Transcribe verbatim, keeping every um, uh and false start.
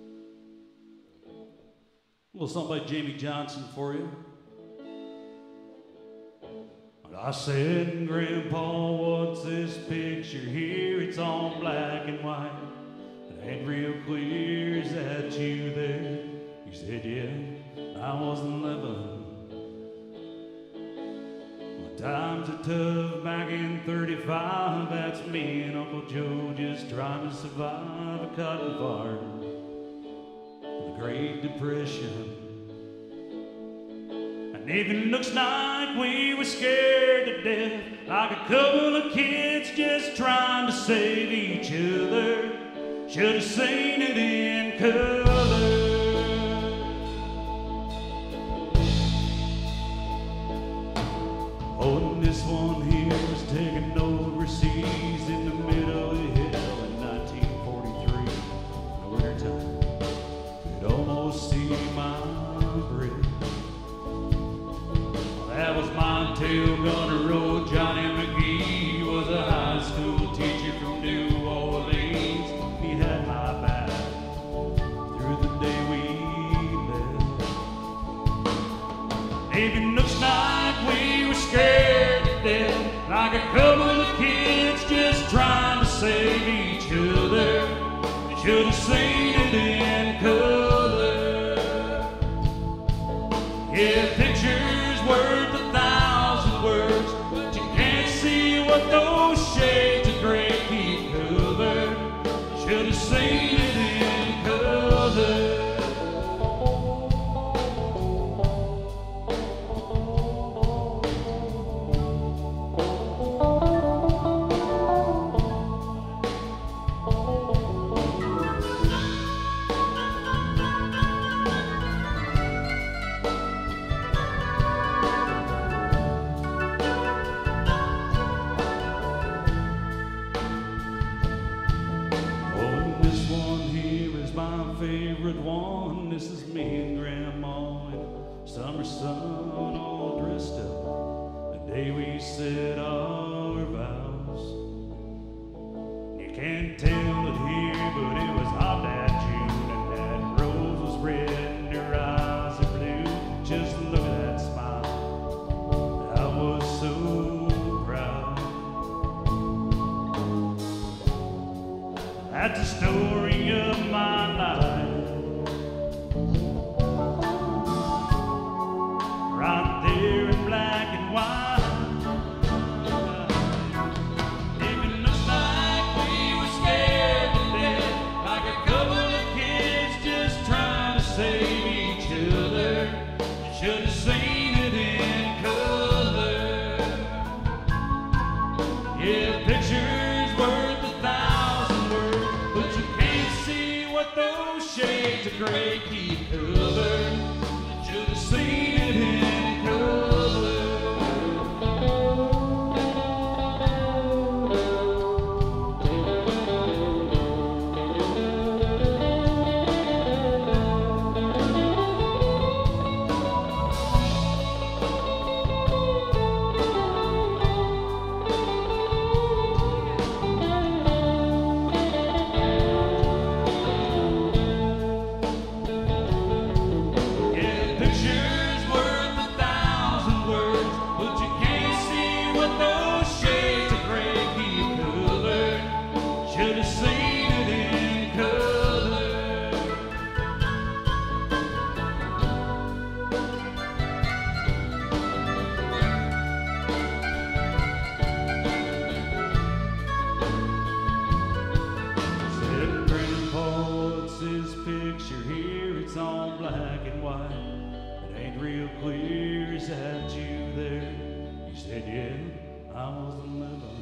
A little something by Jamie Johnson for you. I said, Grandpa, what's this picture here? It's all black and white. It ain't real clear. Is that you there? You said, yeah, I was eleven. Well, times are tough back in thirty-five. That's me and Uncle Joe just trying to survive a cotton farm. The Great Depression. And even looks like we were scared to death, like a couple of kids just trying to save each other. Should have seen it in color. Oh, and this one here was taken overseas in the middle of hell in nineteen forty-three. In the wintertime, you'd almost see my breath. That was Montel Gunner Road. Johnny McGee was a high school teacher from New Orleans. He had my back through the day we left. Even looks like we were scared to death, like a couple of kids just trying to save each other. Should have seen it in color. Yeah, pictures worth a thousand words, but you can't see what those shades of gray keep covered. Should have seen it in color. Favorite one, this is me and Grandma in summer sun, all dressed up the day we said our vows. You can't tell it here, but it was hot that June, and that rose was red and her eyes are blue. Just look at that smile, I was so proud. That's the story of my life. Right there in black and white. Even looks like we were scared to death, like a couple of kids just trying to save each other. Should have seen it in color. Yeah, pictures worth a thousand words, but you can't see what those shades of gray keep covered. Should have seen it in color. Picture here, it's all black and white. It ain't real clear, is that you there? You said, yeah, I was eleven.